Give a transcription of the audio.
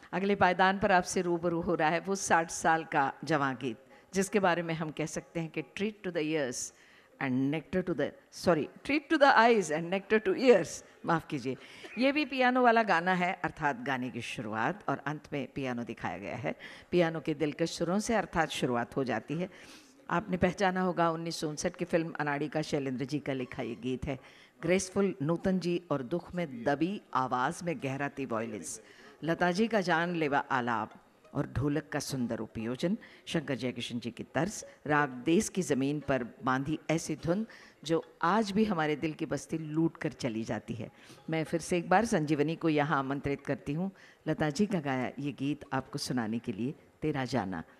अगले पायदान पर आपसे रूबरू हो रहा है वो 60 साल का जवां गीत, जिसके बारे में हम कह सकते हैं कि treat to the ears and nectar to the treat to the eyes and nectar to ears, माफ़ कीजिए। ये भी पियानो वाला गाना है, अर्थात गाने की शुरुआत और अंत में पियानो दिखाया गया है। पियानो के दिलकश सुरों से अर्थात शुरुआत हो जाती है। आपने पहचाना होगा 1959 की फिल्म अनाड़ी का शैलेंद्र जी का लिखा ये गीत है। ग्रेसफुल नूतन जी और दुख में दबी आवाज़ में गहराती वॉयलिस, लता जी का जानलेवा आलाप और ढोलक का सुंदर उपयोजन, शंकर जयकिशन जी की तर्ज, राग देश की ज़मीन पर बांधी ऐसी धुन जो आज भी हमारे दिल की बस्ती लूट कर चली जाती है। मैं फिर से एक बार संजीवनी को यहाँ आमंत्रित करती हूँ लता जी का गाया ये गीत आपको सुनाने के लिए, तेरा जाना।